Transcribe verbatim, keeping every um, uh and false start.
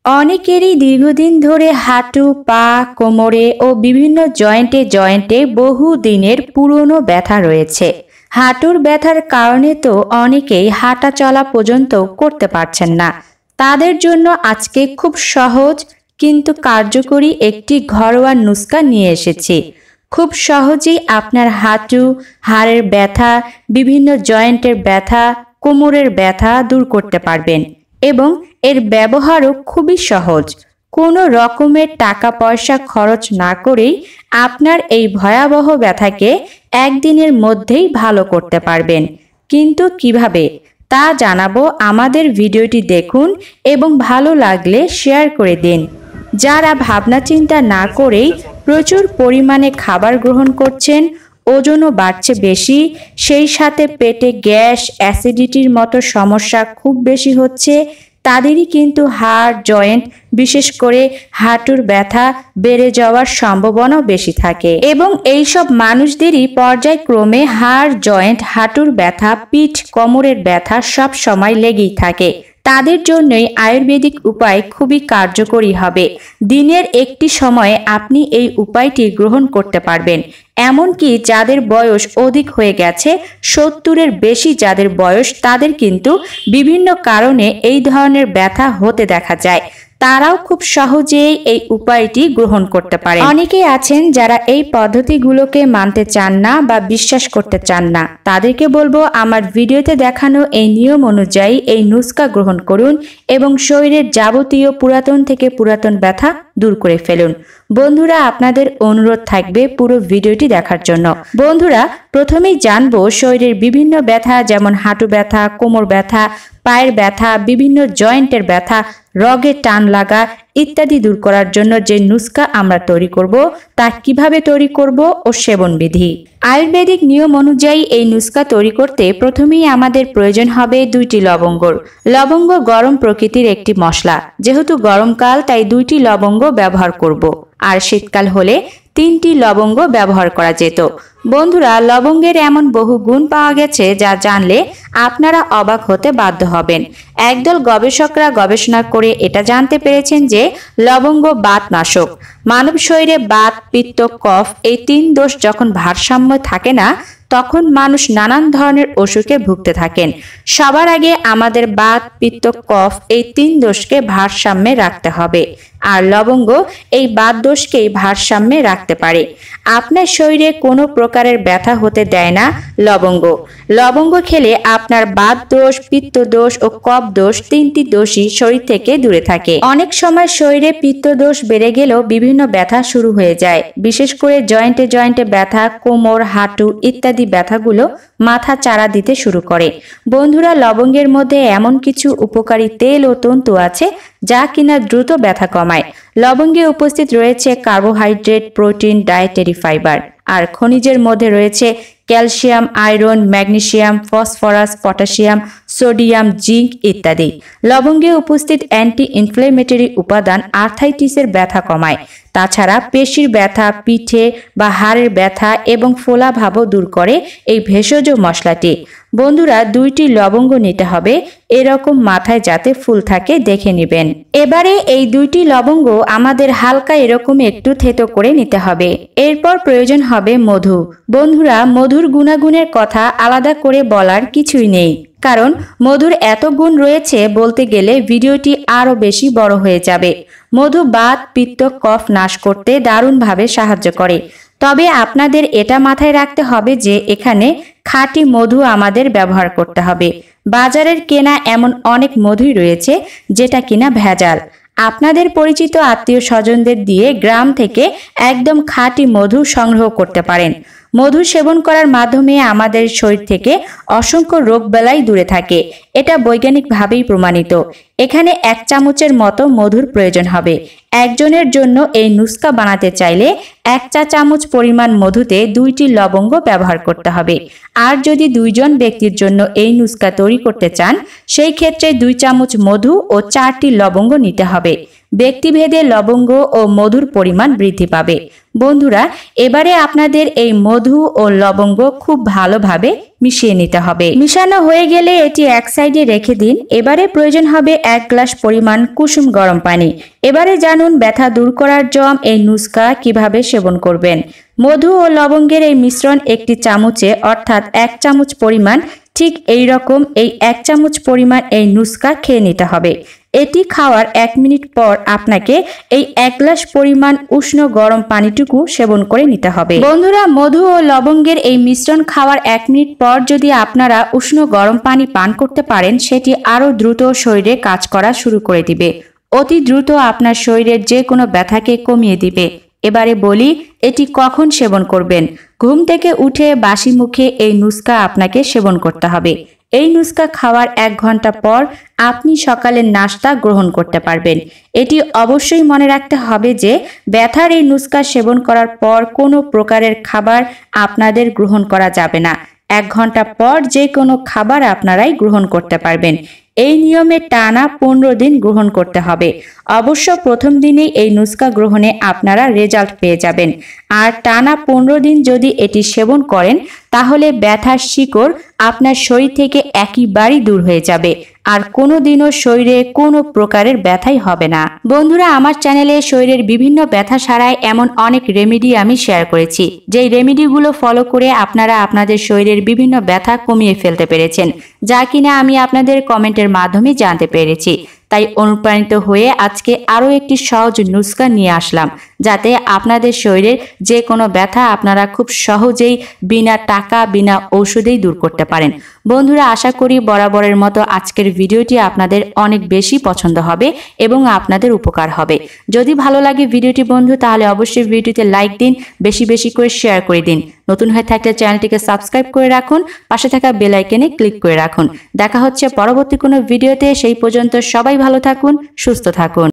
অনেকেরই দীর্ঘদিন ধরে হাঁটু, পা, কোমরে ও বিভিন্ন জয়েন্টে জয়েন্টে বহু দিনের পুরনো ব্যথা রয়েছে। হাঁটুর ব্যথার কারণে তো অনেকেই হাঁটা চলা পর্যন্ত করতে পারছেন না। তাদের জন্য আজকে খুব সহজ কিন্তু কার্যকরী একটি ঘরোয়া নুস্খা নিয়ে এসেছি। খুব সহজেই আপনার হাঁটু, হাড়ের ব্যথা, বিভিন্ন জয়েন্টের ব্যথা, কোমরের ব্যথা দূর করতে পারবেন এবং এর ব্যবহারও খুবই সহজ। কোনো রকমের টাকা পয়সা খরচ না করেই আপনার এই ভয়াবহ ব্যথাকে একদিনের মধ্যেই ভালো করতে পারবেন। কিন্তু কিভাবে তা জানাবো, আমাদের ভিডিওটি দেখুন এবং ভালো লাগলে শেয়ার করে দিন। যারা ভাবনা চিন্তা না করেই প্রচুর পরিমাণে খাবার গ্রহণ করছেন, ওজনও বাড়ছে বেশি, সেই সাথে পেটে গ্যাস, অ্যাসিডিটির মতো সমস্যা খুব বেশি হচ্ছে, তাদেরই কিন্তু হাড়, জয়েন্ট, বিশেষ করে হাঁটুর ব্যথা বেড়ে যাওয়ার সম্ভাবনাও বেশি থাকে এবং এইসব মানুষদেরই পর্যায়ক্রমে হাড়, জয়েন্ট, হাঁটুর ব্যথা, পিঠ, কোমরের ব্যথা সব সময় লেগেই থাকে। তাদের জন্যই আয়ুর্বেদিক উপায় খুবই কার্যকরী হবে। দিনের একটি সময়ে আপনি এই উপায়টি গ্রহণ করতে পারবেন। এমনকি যাদের বয়স অধিক হয়ে গেছে, সত্তরের বেশি যাদের বয়স, তাদের কিন্তু বিভিন্ন কারণে এই ধরনের ব্যথা হতে দেখা যায়। তারাও খুব সহজেই এই উপায়টি গ্রহণ করতে পারে। অনেকেই আছেন যারা এই পদ্ধতিগুলোকে মানতে চান না বা বিশ্বাস করতে চান না। তাদেরকে বলবো, আমার ভিডিওতে দেখানো এই নিয়ম অনুযায়ী এই নুস্খা গ্রহণ করুন এবং শরীরের যাবতীয় পুরাতন থেকে পুরাতন ব্যথা দূর করে ফেলুন। বন্ধুরা, আপনাদের অনুরোধ থাকবে পুরো ভিডিওটি দেখার জন্য। বন্ধুরা, প্রথমেই জানবো শরীরের বিভিন্ন ব্যথা, যেমন হাঁটু ব্যথা, কোমর ব্যথা, পায়ের ব্যথা, বিভিন্ন জয়েন্টের ব্যথা, রগে টান লাগা ইত্যাদি দূর করার জন্য যে নুস্খা আমরা তৈরি করব, তা কিভাবে তৈরি করব ও সেবন বিধি। আয়ুর্বেদিক নিয়ম অনুযায়ী এই নুস্খা তৈরি করতে প্রথমেই আমাদের প্রয়োজন হবে দুইটি লবঙ্গর। লবঙ্গ গরম প্রকৃতির একটি মশলা। যেহেতু গরমকাল, তাই দুইটি লবঙ্গ ব্যবহার করব, আর শীতকাল হলে তিনটি লবঙ্গ ব্যবহার করা যেত। বন্ধুরা, লবঙ্গের এমন বহু গুণ পাওয়া গেছে যা জানলে আপনারা অবাক হতে বাধ্য হবেন। একদল গবেষকরা গবেষণা করে এটা জানতে পেরেছেন যে লবঙ্গ বাতনাশক। মানব শরীরে বাত, পিত্ত, কফ এই তিন দোষ যখন ভারসাম্য থাকে না, তখন মানুষ নানান ধরনের অসুখে ভুগতে থাকেন। সবার আগে আমাদের বাত, পিত্ত, কফ এই তিন দোষকে ভারসাম্যে রাখতে হবে, আর লবঙ্গ এই বাত দোষকেই ভারসাম্যে রাখতে পারে। আপনার শরীরে কোনো প্রকারের ব্যথা হতে দেয় না লবঙ্গ। লবঙ্গ খেলে আপনার বাত দোষ, পিত্ত দোষ ও কফ দোষ তিনটি দোষই শরীর থেকে দূরে থাকে। অনেক সময় শরীরে পিত্ত দোষ বেড়ে গেলেও বিভিন্ন ব্যথা শুরু হয়ে যায়। বিশেষ করে জয়েন্টে জয়েন্টে ব্যথা, কোমর, হাঁটু ইত্যাদি ব্যথাগুলো মাথা চাড়া দিতে শুরু করে। বন্ধুরা, লবঙ্গের মধ্যে এমন কিছু উপকারী তেল ও তন্তু আছে যা কিনা দ্রুত ব্যথা কমায়। লবঙ্গে উপস্থিত রয়েছে কার্বোহাইড্রেট, প্রোটিন, ডায়েটারি ফাইবার, আর খনিজের মধ্যে রয়েছে calcium, iron, magnesium, phosphorus, potassium, sodium, zinc ইত্যাদি। লবঙ্গে উপস্থিত অ্যান্টি ইনফ্লেমেটরি উপাদান আর্থাইটিসের ব্যথা কমায়। তাছাড়া পেশির ব্যথা, পিঠে বা হাড়ের ব্যথা এবং ফোলা ভাবও দূর করে এই ভেষজ মশলাটি। বন্ধুরা, দুইটি লবঙ্গ নিতে হবে, এরকম মাথায় যাতে ফুল থাকে দেখে নেবেন। এবারে এই দুইটি লবঙ্গ আমাদের হালকা এরকম একটু থেতো করে নিতে হবে। এরপর প্রয়োজন হবে মধু। বন্ধুরা, মধুর গুণাগুণের কথা আলাদা করে বলার কিছুই নেই, কারণ মধুর এত গুণ রয়েছে, বলতে গেলে ভিডিওটি আরো বেশি বড় হয়ে যাবে। মধু বাত, পিত্ত, কফ নাশ করতে দারুণভাবে সাহায্য করে। তবে আপনাদের এটা মাথায় রাখতে হবে যে এখানে খাঁটি মধু আমাদের ব্যবহার করতে হবে। বাজারের কেনা এমন অনেক মধুই রয়েছে যেটা কিনা ভেজাল। আপনাদের পরিচিত আত্মীয় স্বজনদের দিয়ে গ্রাম থেকে একদম খাঁটি মধু সংগ্রহ করতে পারেন। মধু সেবন করার মাধ্যমে আমাদের শরীর থেকে অসংখ্য রোগ বেলাই দূরে থাকে। এটা বৈজ্ঞানিকভাবেই প্রমাণিত। এখানে এক চামচের মতো মধুর প্রয়োজন হবে। একজনের জন্য এই নুস্খা বানাতে চাইলে এক চা চামচ পরিমাণ মধুতে দুইটি লবঙ্গ ব্যবহার করতে হবে। আর যদি দুইজন ব্যক্তির জন্য এই নুস্খা তৈরি করতে চান, সেই ক্ষেত্রে দুই চামচ মধু ও চারটি লবঙ্গ নিতে হবে। ব্যক্তিভেদে লবঙ্গ ও মধুর পরিমাণ বৃদ্ধি পাবে। বন্ধুরা, এবারে আপনাদের এই মধু ও লবঙ্গ খুব ভালোভাবে মিশিয়ে নিতে হবে। মিশানো হয়ে গেলে এটি এক সাইডে রেখে দিন। এবারে প্রয়োজন হবে এক গ্লাস পরিমাণ কুসুম গরম পানি। এবারে জানুন ব্যথা দূর করার জম এই নুস্খা কিভাবে সেবন করবেন। মধু ও লবঙ্গের এই মিশ্রণ একটি চামচে অর্থাৎ এক চামচ পরিমাণ, ঠিক এই রকম এই এক চামচ পরিমাণ এই নুস্খা খেয়ে নিতে হবে। এটি খাওয়ার এক মিনিট পর আপনাকে এই এক গ্লাস পরিমাণ উষ্ণ গরম পানিটুকু সেবন করে নিতে হবে। বন্ধুরা, মধু ও লবঙ্গের এই মিশ্রণ খাওয়ার এক মিনিট পর যদি আপনারা উষ্ণ গরম পানি পান করতে পারেন, সেটি আরও দ্রুত শরীরে কাজ করা শুরু করে দিবে। অতি দ্রুত আপনার শরীরের যে কোনো ব্যথাকে কমিয়ে দিবে। এবারে বলি, এটি কখন সেবন করবেন। ঘুম থেকে উঠে বাসি মুখে এই নুস্খা আপনাকে সেবন করতে হবে। এই নুস্খা খাওয়ার এক ঘন্টা পর আপনি সকালের নাস্তা গ্রহণ করতে পারবেন। এটি অবশ্যই মনে রাখতে হবে যে ব্যথার এই নুস্খা সেবন করার পর কোনো প্রকারের খাবার আপনাদের গ্রহণ করা যাবে না। এক ঘন্টা পর যে কোনো খাবার আপনারাই গ্রহণ করতে পারবেন। এই নিয়মে টানা পনেরো দিন গ্রহণ করতে হবে। অবশ্য প্রথম দিনেই এই নুস্খা গ্রহণে আপনারা রেজাল্ট পেয়ে যাবেন। আর টানা পনেরো দিন যদি এটি সেবন করেন, তাহলে ব্যথার শিকড় আপনার শরীর থেকে একেবারেই দূর হয়ে যাবে। আর কোনো দিনও শরীরে কোনো প্রকারের ব্যথাই হবে না। বন্ধুরা, আমার চ্যানেলে শরীরের বিভিন্ন ব্যথা সারায় এমন অনেক রেমেডি আমি শেয়ার করেছি, যেই রেমেডিগুলো ফলো করে আপনারা আপনাদের শরীরের বিভিন্ন ব্যথা কমিয়ে ফেলতে পেরেছেন, যা কিনা আমি আপনাদের কমেন্টের মাধ্যমে জানতে পেরেছি। তাই অনুপ্রাণিত হয়ে আজকে আরও একটি সহজ নুস্খা নিয়ে আসলাম, যাতে আপনাদের শরীরের যে কোনো ব্যথা আপনারা খুব সহজেই বিনা টাকা বিনা ঔষধেই দূর করতে পারেন। বন্ধুরা, আশা করি বরাবরের মতো আজকের ভিডিওটি আপনাদের অনেক বেশি পছন্দ হবে এবং আপনাদের উপকার হবে। যদি ভালো লাগে ভিডিওটি বন্ধু, তাহলে অবশ্যই ভিডিওতে লাইক দিন, বেশি বেশি করে শেয়ার করে দিন। নতুন হয়ে থাকলে চ্যানেলটিকে সাবস্ক্রাইব করে রাখুন, পাশে থাকা বেল আইকনে ক্লিক করে রাখুন। দেখা হচ্ছে পরবর্তী কোনো ভিডিওতে। সেই পর্যন্ত সবাই ভালো থাকুন, সুস্থ থাকুন।